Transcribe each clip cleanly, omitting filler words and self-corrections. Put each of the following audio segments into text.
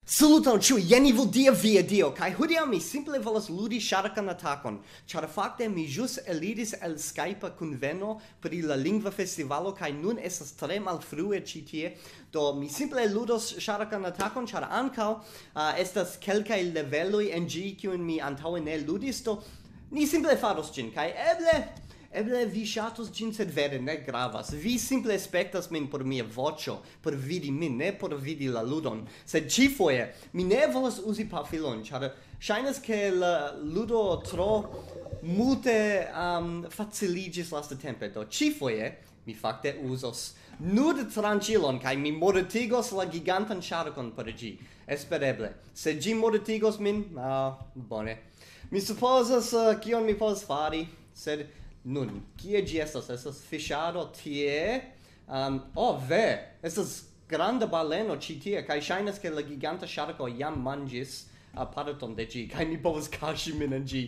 Saluton ĉiuj, jen Evildia via Dio, kaj hodiaŭ mi simple volas ludi ŝarkan atakon, ĉar fakte mi ĵus eliris el Skype kunveno pri la lingva festivalo kaj nun estas tre malfrue ĉi tie, do mi simple ludos ŝarkan atakon, ĉar ankaŭ estas kelkaj leveloj en ĝi kiujn mi antaŭe ne ludis, do ni simple faros ĝin, kaj eble vi ŝatus ĝin, sed vere ne gravas. Vi simple spektas min por mia voĉo, por vidi min, ne por vidi la ludon. Sed ĉifoje mi ne volas uzi pafilon, ĉar ŝajnas ke la ludo tro multe faciliĝis lastatempe. Do ĉifoje mi fakte uzos nud tranĉilon kaj mi mortigos la gigantan ŝarkon per ĝi. Espereble. Se ĝi mortigos min, bone. Mi supozas kion mi povas fari, sed nun, kie ĝi estas? Estas fiŝado tie? Ve! Estas granda baleno ĉi tie, kaj ŝajnas ke la giganta ŝarko jam manĝis parton de ĝi, kaj mi povas kaŝi min en ĝi.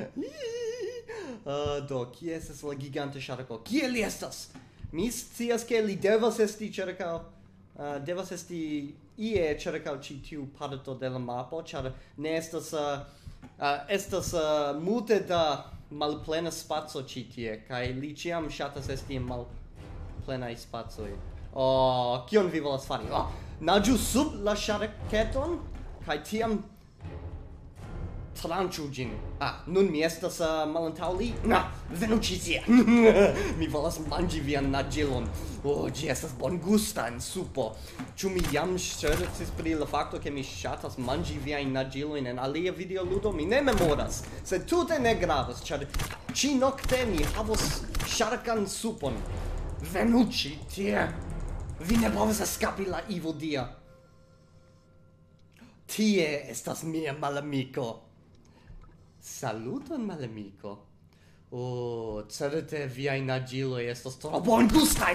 Do, kie estas la giganta ŝarko? Kie li estas? Mi scias ke li devas esti ie ĉirkaŭ ĉi tiu parto de la mapo, ĉar ne estas multe da malplena spazio ĉi tie, kaj li ĉiam ŝatas esti en malplenaj spacoj. Kion vi volas fari? Naĝu sub la ŝarketon kaj tiam tranĉu ĝin. Nun mi estas malantaŭ li. Venu ĉi tie. Mi volas manĝi vian naĝilon. Ĝi estas bongusta en supo. Ĉu mi jam ŝercis pri la fakto ke mi ŝatas manĝi viajn naĝilojn en alia videoludo? Mi ne memoras, sed tute ne gravas, ĉar ĉi-nokte mi havos ŝarkan supon. Venu ĉi tie. Vi ne povas eskapi la Evildia. Tie estas mia malamiko. Saluton, malamiko. Certe viaj naĝiloj estas tro bongustaj.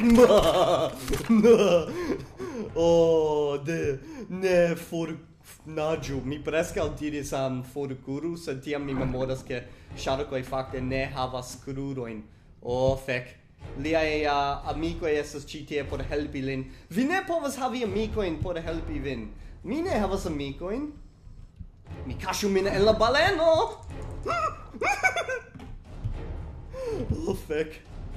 Ne fornaĝu. Mi preskaŭ diris forkuru, sed tiam mi memoras ke ŝarkoj fakte ne havas krurojn. Fek. Liaj amikoj estas ĉi tie por helpi lin. Vi ne povas havi amikojn por helpi vin. Mi ne havas amikojn. Mi kaŝu min en la baleno. Fek.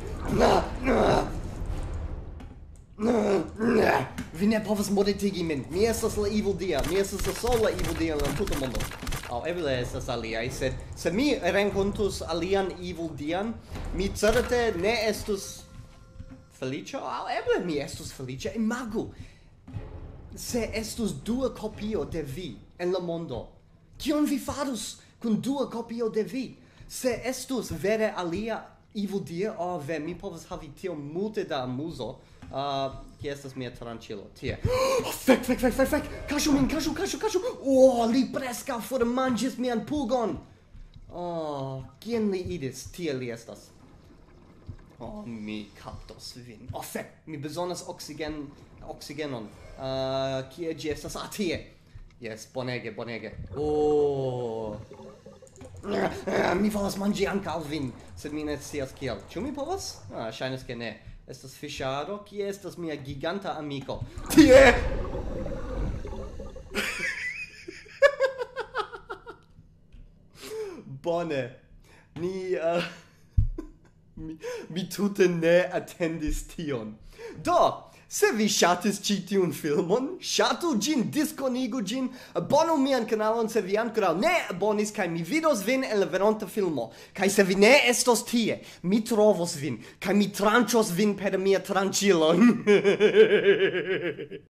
Vi ne povas mortigi min. Mi estas la Evildia. Mi estas la sola Evildia en la tuta mondo. Eble estas aliaj, sed se mi renkontus alian Evildian, mi certe ne estus feliĉa, eble mi estus feliĉa. Imagu, se estus dua kopio de vi en la mondo, kion vi farus kun dua kopio de vi? Se estus vere alia Evildia, ve, mi povas havi tiom multe da amuzo. Kie estas mia tranĉilo? Tie. Fek! Kaŝu min, kaŝu! Li preskaŭ formanĝis mian pugon! Kien li iris? Tie li estas. Mi kaptos vin. Fek! Mi bezonas oksigenon. Kie ĝi estas? Tie! Jes, bonege. Mi volas manĝi ankaŭ vin, sed mi ne scias kiel. Ĉu mi povas? Ŝajnas ke ne. Estas fiŝado, kie estas mia giganta amiko? Tie! Bone. Mi tute ne atendis tion. Do, se vi ŝatis ĉi tiun filmon, ŝatu ĝin, diskonigu ĝin, abonu mian kanalon se vi ankoraŭ ne abonis, kaj mi vidos vin en la venonta filmo. Kaj se vi ne estos tie, mi trovos vin, kaj mi tranĉos vin per mia tranĉilo.